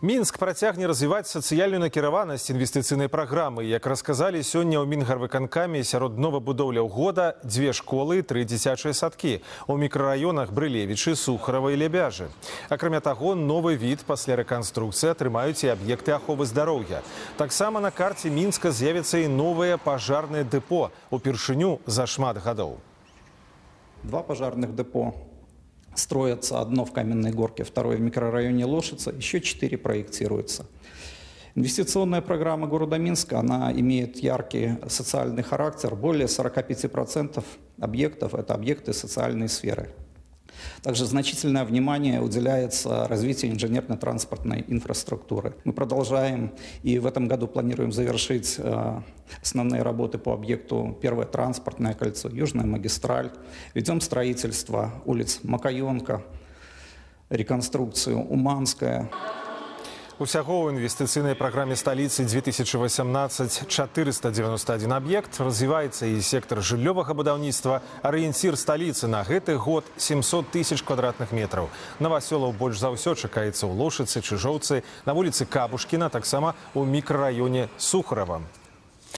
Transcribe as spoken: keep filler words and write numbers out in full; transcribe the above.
Мінск працягне развіваць сацыяльную накіраванасць інвестыцыйнай праграмы. Як расказалі сёння ў Мінгарвыканкаме, сярод новабудоўляў года дзве школы, тры дзіцячыя садкі. У мікрараёнах Брылевічы, Сухарова і Лебяжы. Акрамя таго, новы від пасля рэканструкцыі атрымаюць і аб'екты аховы здароўя. Таксама на карце Мінска з'явіцца і новае пажарнае дэпо, упершыню за шмат гадоў. Два пожарных депо строятся, одно в Каменной Горке, второе в микрорайоне Лошица, еще четыре проектируются. Инвестиционная программа города Минска, она имеет яркий социальный характер. Более сорока пяти процентов объектов – это объекты социальной сферы. Также значительное внимание уделяется развитию инженерно-транспортной инфраструктуры. Мы продолжаем и в этом году планируем завершить э, основные работы по объекту «Первое транспортное кольцо», «Южная магистраль». Ведем строительство улиц Макаёнка, реконструкцию Уманская. Усяго ў інвестыцыйнай праграме сталіцы две тысячи восемнадцать четыреста девяносто один аб'ект. Развіваецца і сектар жыллёвага будаўніцтва. Арыенцір сталіцы на гэты год семьсот тысяч квадратных метраў. Новасёлаў больш за ўсё чакаецца ў Лошыцы, Чыжоўцы, на вуліцы Кабушкіна, таксама у мікрараёне Сухарова.